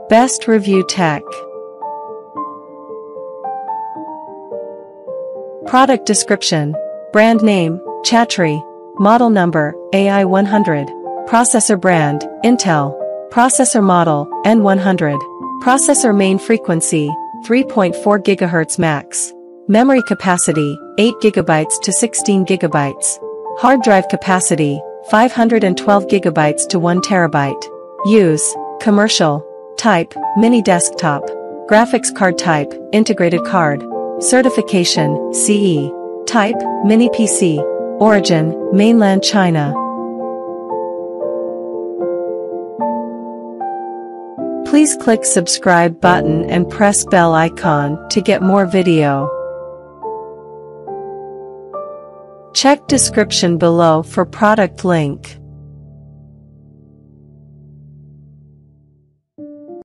Best Review Tech. Product description. Brand name, Chatreey. Model number, AI100. Processor brand, Intel. Processor model, N100. Processor main frequency, 3.4 GHz max. Memory capacity, 8 GB to 16 GB. Hard drive capacity, 512 GB to 1 TB. Use, commercial. Type, mini desktop. Graphics card type, integrated card. Certification, CE. Type, mini PC. Origin, Mainland China. Please click subscribe button and press bell icon to get more video. Check description below for product link.